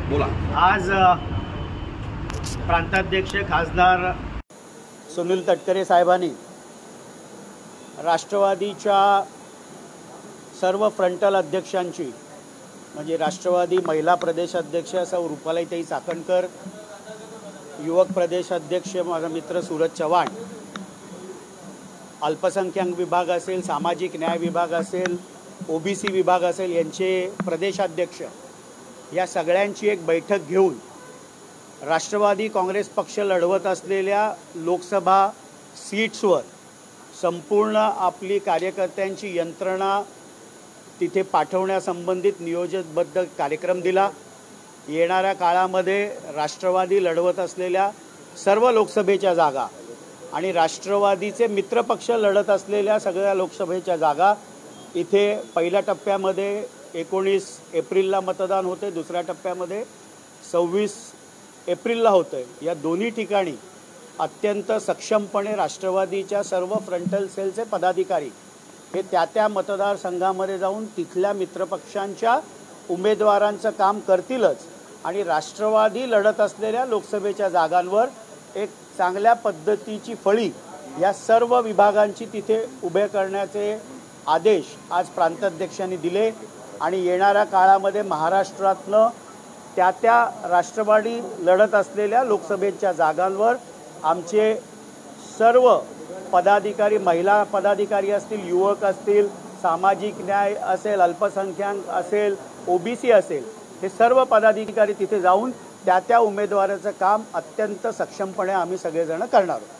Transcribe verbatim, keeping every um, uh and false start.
बोला। आज प्रांताध्यक्ष खासदार सुनील तटकरे साहेबांनी राष्ट्रवादीच्या सर्व फ्रंटल अध्यक्षांची म्हणजे राष्ट्रवादी महिला प्रदेश अध्यक्ष सौ रुपालीताई चाकणकर, युवक प्रदेश अध्यक्ष माझा मित्र सूरज चव्हाण, अल्पसंख्याक विभाग असेल, सामाजिक न्याय विभाग असेल, ओबीसी विभाग असेल यांचे प्रदेशाध्यक्ष या सगळ्यांची एक बैठक घेऊन राष्ट्रवादी काँग्रेस पक्ष लढवत असलेल्या लोकसभा सीट्सवर संपूर्ण आपली कार्यकर्त्यांची यंत्रणा तिथे पाठवण्यासंबंधित नियोजनबद्ध कार्यक्रम दिला। येणाऱ्या काळामध्ये राष्ट्रवादी लढवत असलेल्या सर्व लोकसभेच्या जागा आणि राष्ट्रवादीचे मित्रपक्ष लढत असलेल्या सगळ्या लोकसभेच्या जागा इथे पहिल्या टप्प्यामध्ये एकोणीस एप्रिलला मतदान होते, दुसऱ्या टप्प्यामध्ये सव्वीस एप्रिलला होतं। या दोन्ही ठिकाणी अत्यंत सक्षमपणे राष्ट्रवादीच्या सर्व फ्रंटल सेलचे पदाधिकारी हे त्या त्या मतदारसंघामध्ये जाऊन तिथल्या मित्रपक्षांच्या उमेदवारांचं काम करतीलच आणि राष्ट्रवादी लढत असलेल्या लोकसभेच्या जागांवर एक चांगल्या पद्धतीची फळी या सर्व विभागांची तिथे उभे करण्याचे आदेश आज प्रांताध्यक्षांनी दिले आणि येणाऱ्या काळामध्ये महाराष्ट्रातनं त्या त्या राष्ट्रवादी लढत असलेल्या लोकसभेच्या जागांवर आमचे सर्व पदाधिकारी, महिला पदाधिकारी असतील, युवक असतील, सामाजिक न्याय असेल, अल्पसंख्याक असेल, ओबीसी असेल, हे सर्व पदाधिकारी तिथे जाऊन त्या त्या उमेदवाराचं काम अत्यंत सक्षमपणे आम्ही सगळेजण करणार आहोत।